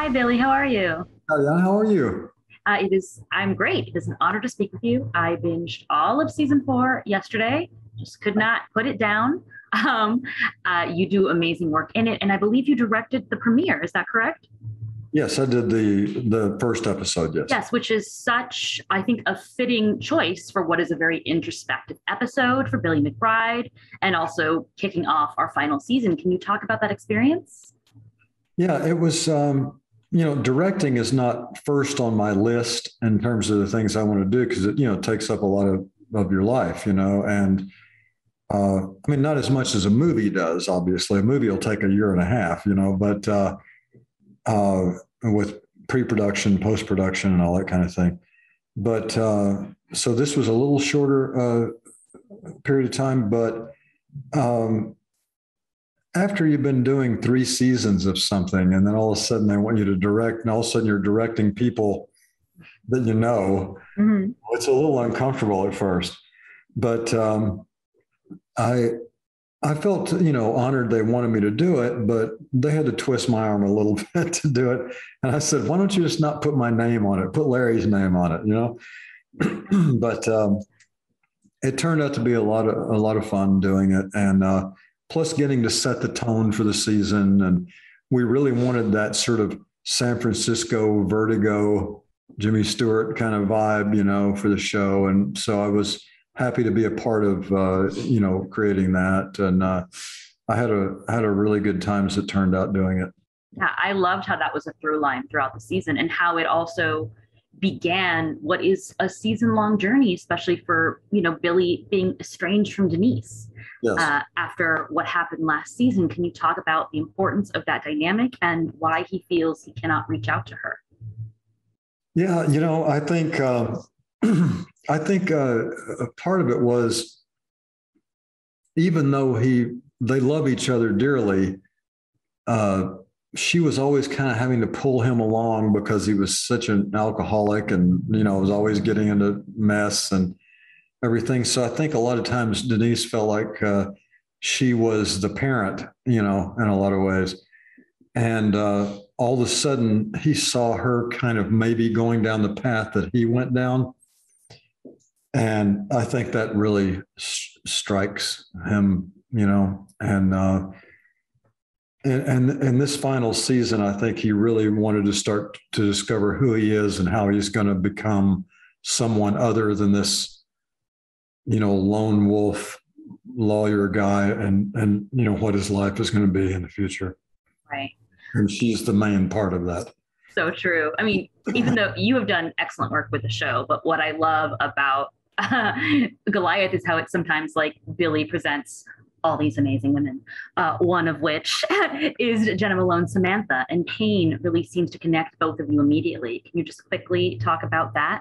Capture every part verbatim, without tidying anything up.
Hi, Billy. How are you? Hi, Jan, how are you? Uh, it is. I'm great. It is an honor to speak with you. I binged all of season four yesterday. Just could not put it down. Um, uh, you do amazing work in it, and I believe you directed the premiere. Is that correct? Yes, I did the the first episode. Yes. Yes, which is such, I think, a fitting choice for what is a very introspective episode for Billy McBride, and also kicking off our final season. Can you talk about that experience? Yeah, it was. Um, you know, directing is not first on my list in terms of the things I want to do because it you know takes up a lot of of your life. You know, and uh, I mean, not as much as a movie does. Obviously, a movie will take a year and a half. You know, but uh, uh, with pre-production, post-production, and all that kind of thing. But uh, so this was a little shorter uh, period of time, but um, after you've been doing three seasons of something, and then all of a sudden they want you to direct, and all of a sudden you're directing people that you know, Mm-hmm. it's a little uncomfortable at first. But um, I I felt, you know, honored they wanted me to do it, but they had to twist my arm a little bit to do it. And I said, why don't you just not put my name on it? Put Larry's name on it, you know? but um, it turned out to be a lot of a lot of fun doing it. And uh, plus getting to set the tone for the season. And we really wanted that sort of San Francisco Vertigo, Jimmy Stewart kind of vibe, you know, for the show. And so I was happy to be a part of, uh, you know, creating that. And uh, I had a had a really good time as it turned out doing it. Yeah, I loved how that was a through line throughout the season and how it also began what is a season long journey, especially for, you know, Billy being estranged from Denise Yes. uh, after what happened last season. Can you talk about the importance of that dynamic and why he feels he cannot reach out to her? Yeah, you know, I think uh, I think uh, a part of it was even though he they love each other dearly, uh, she was always kind of having to pull him along because he was such an alcoholic and you know was always getting into mess and everything. So I think a lot of times Denise felt like uh, she was the parent, you know, in a lot of ways. And uh, all of a sudden, he saw her kind of maybe going down the path that he went down. And I think that really s- strikes him, you know. And, uh, and and in this final season, I think he really wanted to start to discover who he is and how he's going to become someone other than this, you know, lone wolf lawyer guy, and and you know what his life is going to be in the future. Right. And she's the main part of that. So true. I mean, even though you have done excellent work with the show, but what I love about uh, Goliath is how it sometimes like Billy presents all these amazing women, uh, one of which is Jenna Malone Samantha, and Payne really seems to connect both of you immediately. Can you just quickly talk about that?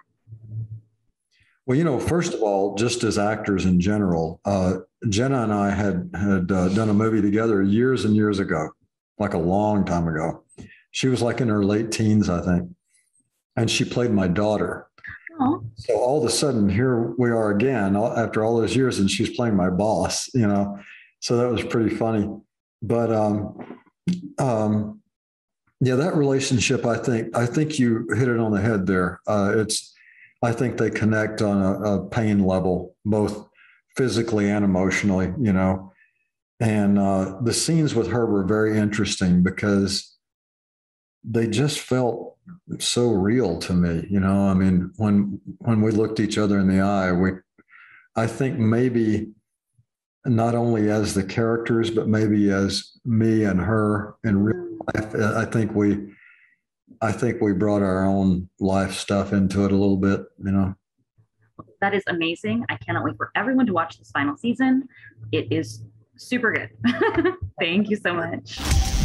Well, you know, first of all, just as actors in general, uh, Jenna and I had had uh, done a movie together years and years ago, like a long time ago. She was like in her late teens, I think, and she played my daughter. Oh, So all of a sudden, here we are again after all those years, and she's playing my boss. You know, so that was pretty funny. But um, um, yeah, that relationship, I think, I think you hit it on the head there. Uh, it's, I think they connect on a, a pain level, both physically and emotionally. You know, and uh, the scenes with her were very interesting because they just felt so real to me. You know, I mean, when when we looked each other in the eye, we, I think maybe not only as the characters, but maybe as me and her in real mm, life. I think we, I think we brought our own life stuff into it a little bit. You know. that is amazing. I cannot wait for everyone to watch this final season. It is super good. Thank you so much.